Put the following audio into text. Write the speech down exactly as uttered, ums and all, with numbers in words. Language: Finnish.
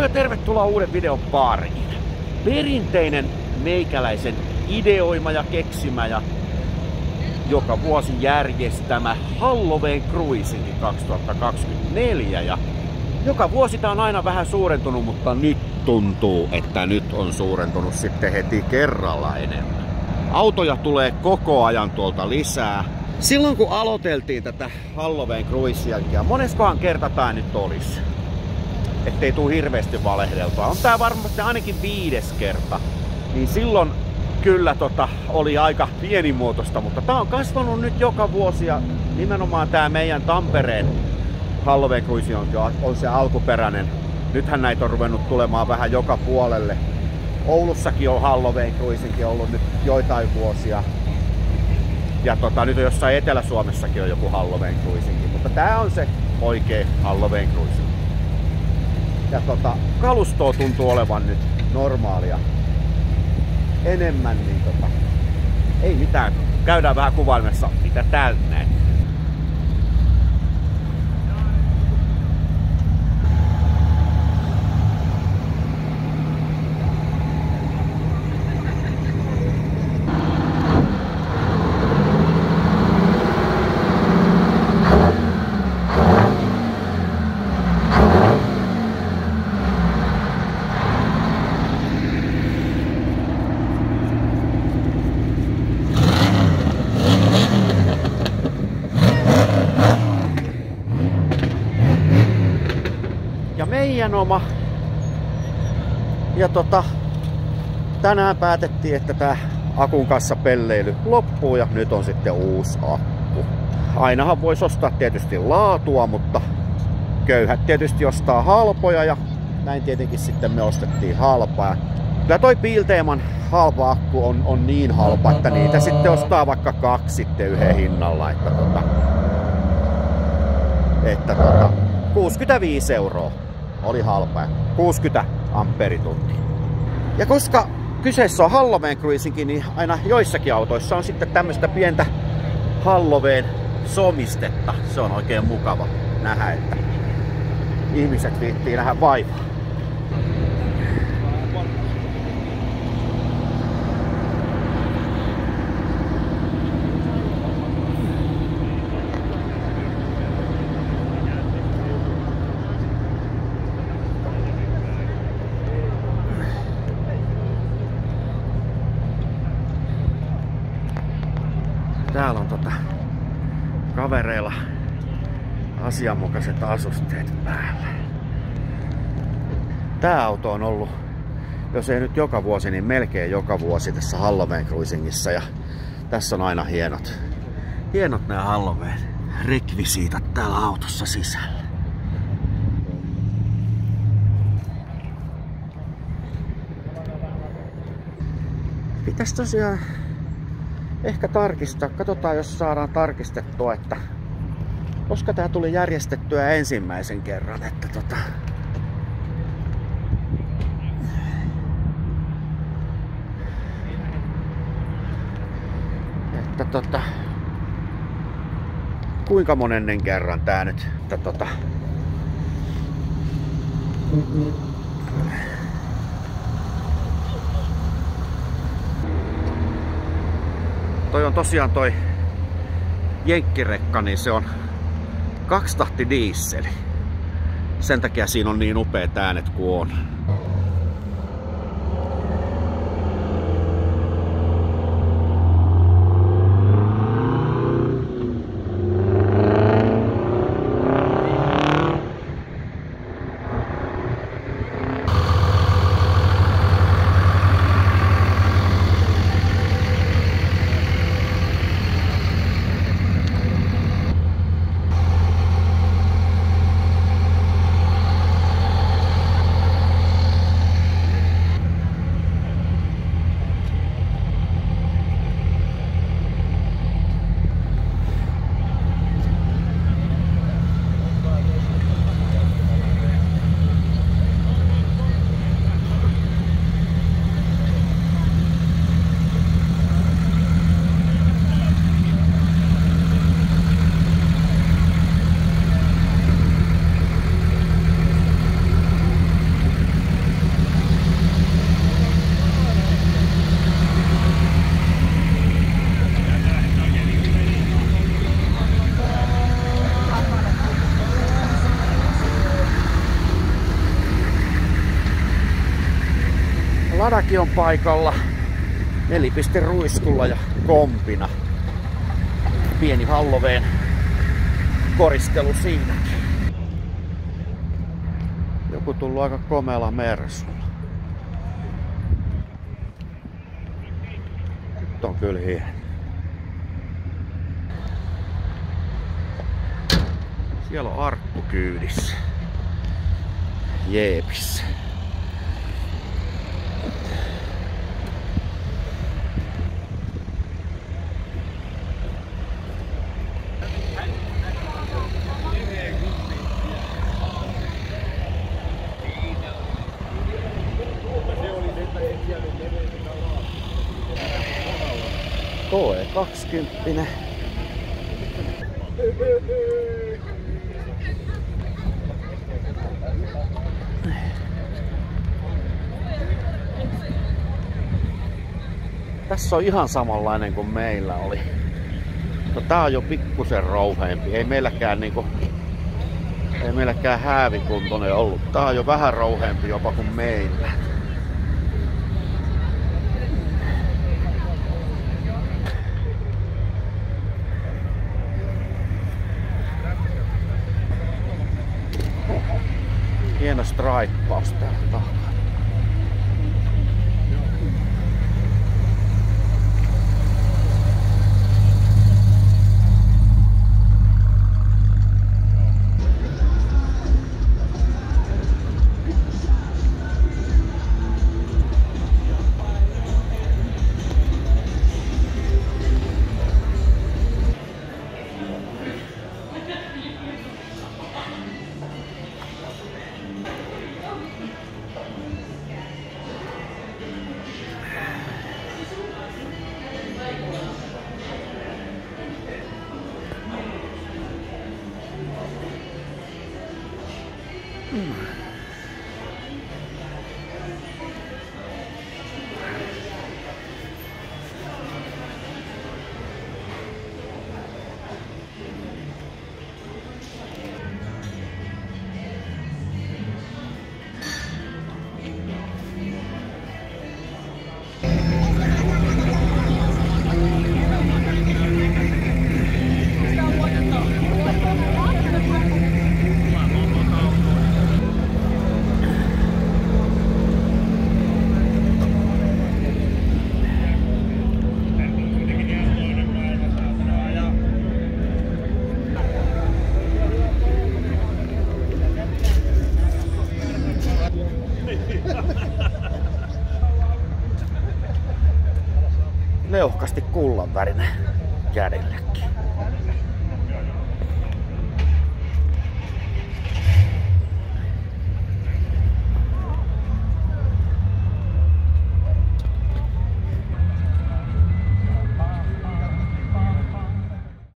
ja tervetuloa uuden videon pariin. Perinteinen meikäläisen ideoima ja keksimä ja joka vuosi järjestämä Halloween Cruising kaksituhattakaksikymmentäneljä. Ja joka vuosi tää on aina vähän suurentunut, mutta nyt tuntuu, että nyt on suurentunut sitten heti kerralla enemmän. Autoja tulee koko ajan tuolta lisää. Silloin kun aloiteltiin tätä Halloween Cruisingia, moneskohan kerta tää nyt olisi? Ettei tuu hirveästi valehdeltua. On tää varmasti ainakin viides kerta. Niin silloin kyllä tota, oli aika pienimuotoista, mutta tää on kasvanut nyt joka vuosi ja nimenomaan tää meidän Tampereen Halloween Cruising on, on se alkuperäinen. Nythän näitä on ruvennut tulemaan vähän joka puolelle. Oulussakin on Halloween Cruising ollut nyt joitain vuosia. Ja tota, nyt on jossain Etelä-Suomessakin on joku Halloween Cruising, mutta tää on se oikea Halloween Cruising. Ja tota, kalustoa tuntuu olevan nyt normaalia enemmän, niin tota, ei mitään. Käydään vähän kuvailemassa, mitä täältä näin. Meidän oma. Ja tota, tänään päätettiin, että tää akun kanssa pelleily loppuu ja nyt on sitten uusi akku. Ainahan voisi ostaa tietysti laatua, mutta köyhät tietysti ostaa halpoja ja näin tietenkin sitten me ostettiin halpaa. Kyllä toi Bilteeman halpa akku on, on niin halpa, että niitä sitten ostaa vaikka kaksi sitten yhden hinnalla. Että tota, että tota, kuusikymmentäviisi euroa. Oli halpaa. kuusikymmentä amperituntia. Ja koska kyseessä on Halloween Cruising, niin aina joissakin autoissa on sitten tämmöistä pientä Halloween somistetta. Se on oikein mukava nähdä, että ihmiset viittii nähdä vaivaa. Täällä on tota kavereilla asianmukaiset asusteet päällä. Tää auto on ollut, jos ei nyt joka vuosi, niin melkein joka vuosi tässä Halloween Cruisingissa. Ja tässä on aina hienot, hienot nämä Halloween rekvisiitat täällä autossa sisällä. Pitäis tosiaan ehkä tarkistaa. Katsotaan, jos saadaan tarkistettua, että koska tää tuli järjestettyä ensimmäisen kerran, että tota että tota kuinka monennen kerran tää nyt, että tota toi on tosiaan toi jenkkirekka, niin se on kaksitahti dieseli. Sen takia siinä on niin upeat äänet kuin on. Ladaki on paikalla nelipisteruiskulla ja kompina. Pieni Halloween koristelu siinä. Joku tullut aika komealla mersulla. Nyt on kyllä hieno. Siellä on arkku kyydissä. Jeepissä. Koe kaksikymppinen. Tässä on ihan samanlainen kuin meillä oli. Mutta tää on jo pikkusen rouheempi. Ei meilläkään niinku, ei meilläkään häävikuntoinen ollut. Tää on jo vähän rouheempi jopa kuin meillä. Hieno straippaus täällä takana. Hmm. Leuhkasti kullanvärinen kädelläkin.